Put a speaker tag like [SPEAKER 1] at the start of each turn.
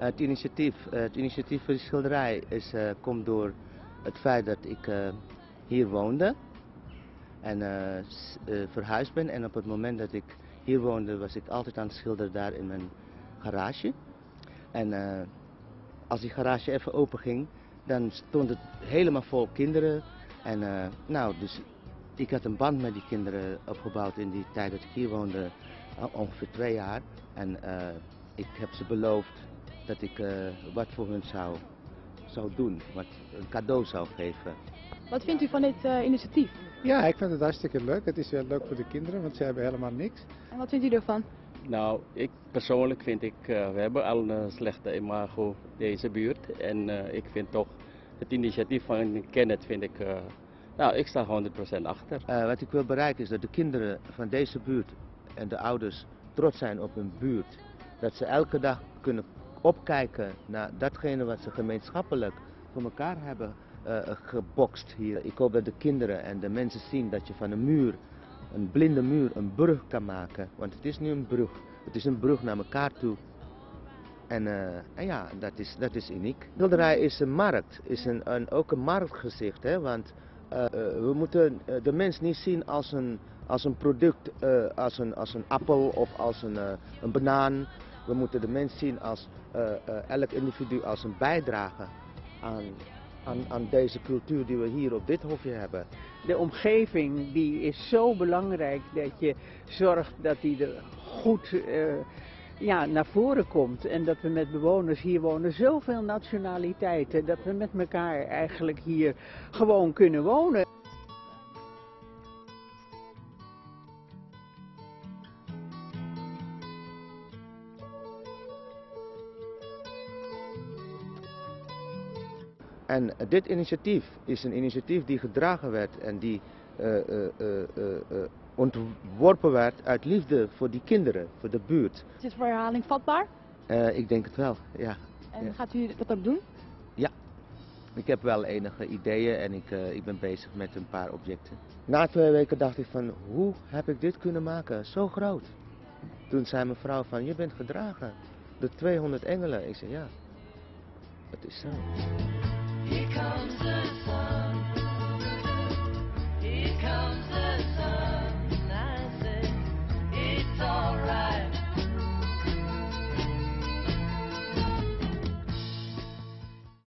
[SPEAKER 1] Het initiatief voor de schilderij komt door het feit dat ik hier woonde en verhuisd ben. En op het moment dat ik hier woonde was ik altijd aan het schilderen daar in mijn garage. En als die garage even open ging, dan stond het helemaal vol kinderen. En dus ik had een band met die kinderen opgebouwd in die tijd dat ik hier woonde, ongeveer 2 jaar. En ik heb ze beloofd dat ik wat voor hun zou doen, een cadeau zou geven.
[SPEAKER 2] Wat vindt u van dit initiatief?
[SPEAKER 3] Ja, ik vind het hartstikke leuk. Het is wel leuk voor de kinderen, want ze hebben helemaal niks.
[SPEAKER 2] En wat vindt u ervan?
[SPEAKER 4] Nou, ik persoonlijk vind we hebben al een slechte imago deze buurt. En ik vind toch het initiatief van Kenneth ik sta 100% achter.
[SPEAKER 1] Wat ik wil bereiken is dat de kinderen van deze buurt en de ouders trots zijn op hun buurt. Dat ze elke dag kunnen opkijken naar datgene wat ze gemeenschappelijk voor elkaar hebben gebokst hier. Ik hoop dat de kinderen en de mensen zien dat je van een muur, een blinde muur, een brug kan maken. Want het is nu een brug. Het is een brug naar elkaar toe. En ja, dat is uniek. Schilderij is een markt, is ook een marktgezicht. Hè? Want we moeten de mens niet zien als een product, als een appel of als een banaan. We moeten de mens zien als elk individu als een bijdrage aan deze cultuur die we hier op dit hofje hebben.
[SPEAKER 5] De omgeving die is zo belangrijk dat je zorgt dat die er goed naar voren komt. En dat we met bewoners, hier wonen zoveel nationaliteiten, dat we met elkaar eigenlijk hier gewoon kunnen wonen.
[SPEAKER 1] En dit initiatief is een initiatief die gedragen werd en die ontworpen werd uit liefde voor die kinderen, voor de buurt.
[SPEAKER 2] Is dit voor herhaling vatbaar?
[SPEAKER 1] Ik denk het wel, ja.
[SPEAKER 2] En gaat u dat ook doen?
[SPEAKER 1] Ja, ik heb wel enige ideeën en ik ben bezig met een paar objecten. Na 2 weken dacht ik van, hoe heb ik dit kunnen maken, zo groot? Toen zei mijn vrouw van, je bent gedragen door 200 engelen. Ik zei ja, dat is zo.
[SPEAKER 6] Here comes the